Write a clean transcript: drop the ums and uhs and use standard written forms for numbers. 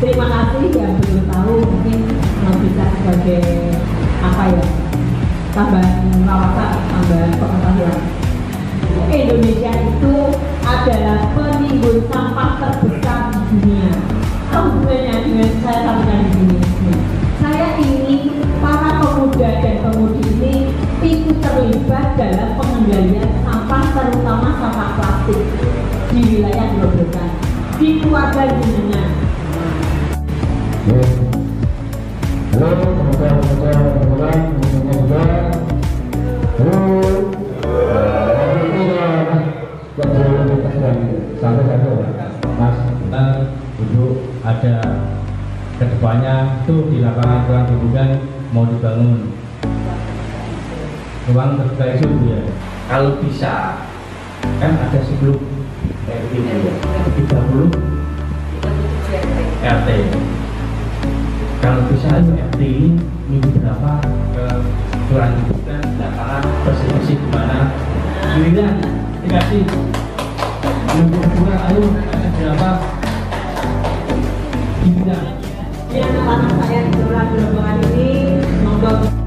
terima kasih yang belum tahu mungkin bisa sebagai apa ya, tambahan wawasan, tambahan pengetahuan. Indonesia itu adalah penimbun sampah terbesar di dunia. Apa hubungannya dengan saya sampaikan di sini? Saya ingin para pemuda dan pemudi ini ikut terlibat dalam pengendalian sampah, terutama sampah plastik di wilayah Grobogan, di keluarga jenengan. Untuk ada kedepannya itu di lapangan Grobogan mau dibangun ruang terbuka itu ya. Kalau bisa kan ada 10 RT ya, 30 RT. Kalau bisa itu RT ini minggu berapa ke kelurahan Grobogan lapangan bersih-bersih di mana? Giliran dikasih minggu kedua ayo ada berapa? Yang anak saya di kelurahan Grobogan ini monggo